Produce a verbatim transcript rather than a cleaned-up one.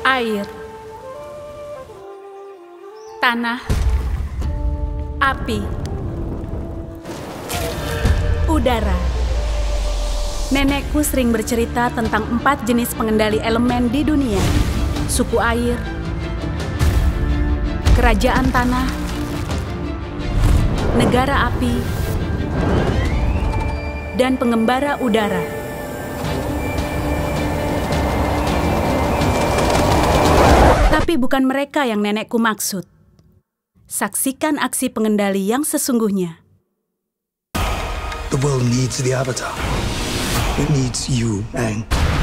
Air, tanah, api, udara. Nenekku sering bercerita tentang empat jenis pengendali elemen di dunia. Suku air, kerajaan tanah, negara api, dan pengembara udara. Tapi bukan mereka yang nenekku maksud. Saksikan aksi pengendali yang sesungguhnya. The world needs the Avatar. It needs you, Aang.